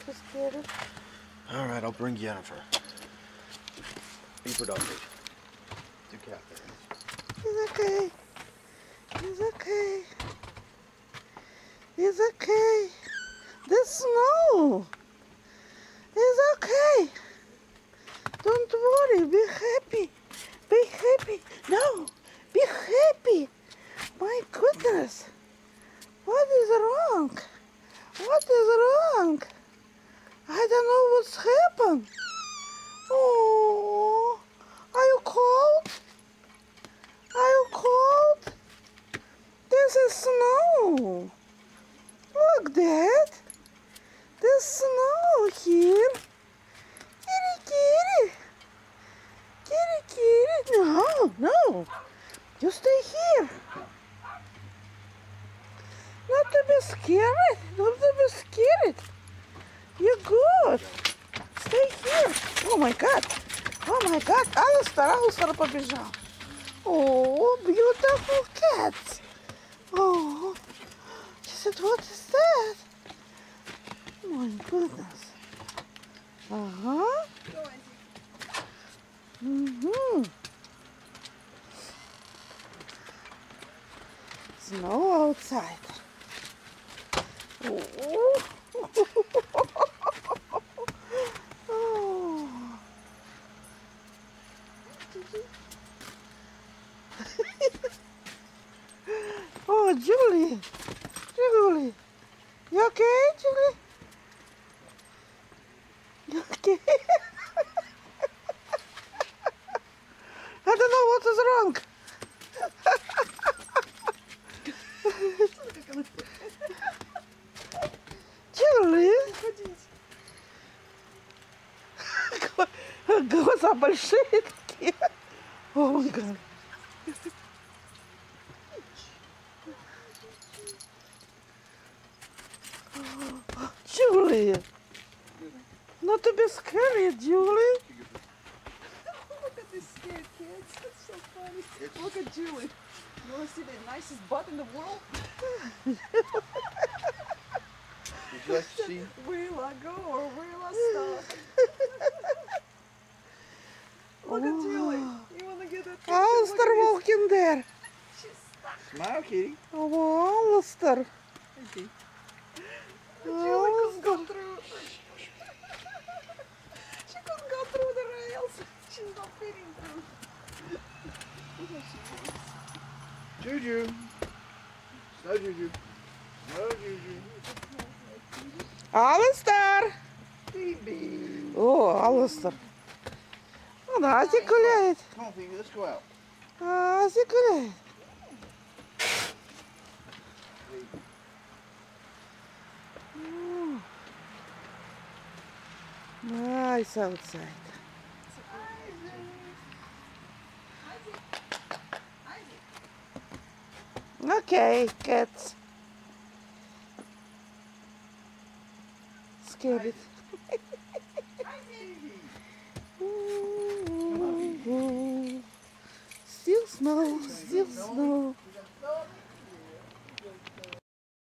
so scared. All right, I'll bring Jennifer. Be productive. Do cat things. He's okay. He's okay. He's okay. The snow. It's okay. Don't worry. Be happy. Be happy. No. Be happy. My goodness. What is wrong? What is wrong? I don't know what's happened. Oh, are you cold? Are you cold? This is snow. Look, Dad. There's snow here. Kitty, kitty. Kitty, kitty. No, no. You stay here. Not to be scared. Not to be scared. You're good. Stay here. Oh my God. Oh my God. Алистер побежал. Oh, beautiful cats. Oh. She said, what is that? My goodness. Uh-huh. Mm-hmm. Snow outside. Oh. Oh. Oh, Julie. Julie. You okay, Julie? You okay? I don't know what is wrong. Julie. Глаза большие такие. О май гад. Julie. Not to be scary, Julie. Look at these scared kids. That's so funny. Look at Julie. You want to see the nicest butt in the world? Would you like to see? Will I go or will I stop? Look at Julie. You want to get that picture? Alistair walking there. She's stuck. Smile, kitty. Oh, Alistair. Kitty. Julie couldn't go through. She couldn't go through the rails. She's not fitting through. Look how she moves. Juju. No, Juju. No, Juju. Alistair. Baby. О, Алистер. Ну да, Азик гуляет. Come on, baby, let's go out. Азик гуляет. Nice outside. Okay, cats. Scared. Still snow, still snow.